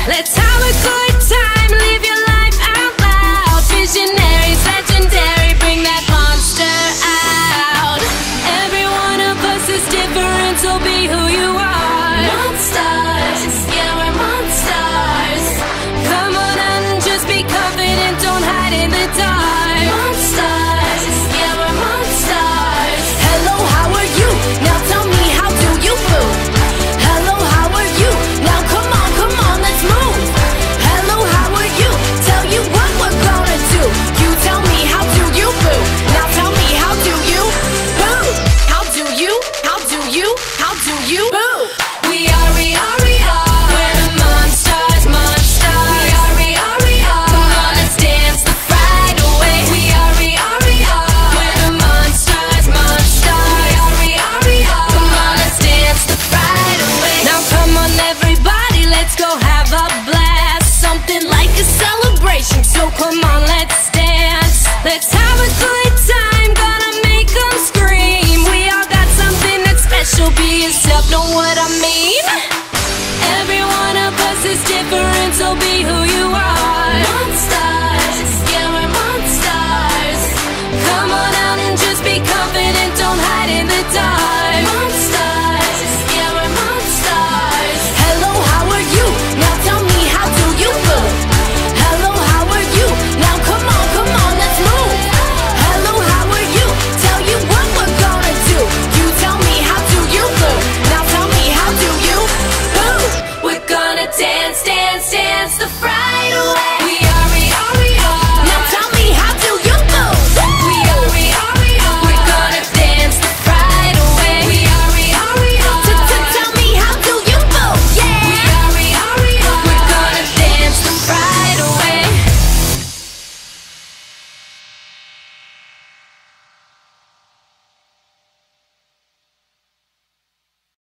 Let's have a good time, live your life out loud. Visionaries, legendary, bring that monster out. Every one of us is different, so be who you are. Monsters, yeah, we're monsters. Come on and just be confident, don't hide in the dark. Monsters, yeah, we're monsters. Hello, how are you? Now tell me, how do you move? Hello, how are you? Now come on, let's move. Hello, how are you? Tell you what we're gonna do. You tell me, how do you move? Now tell me, how do you move? How do you move? We are, we're the monsters. We are. Come on, let's dance the fright away. We are, we're the monsters. We are. Come on, let's dance the fright away. Now come on, everybody, let's go have a blast. Something like a celebration, so come on, let's dance. Let's have a good time, gonna make them scream. We all got something that's special, be yourself, know what I mean? Every one of us is different, so be who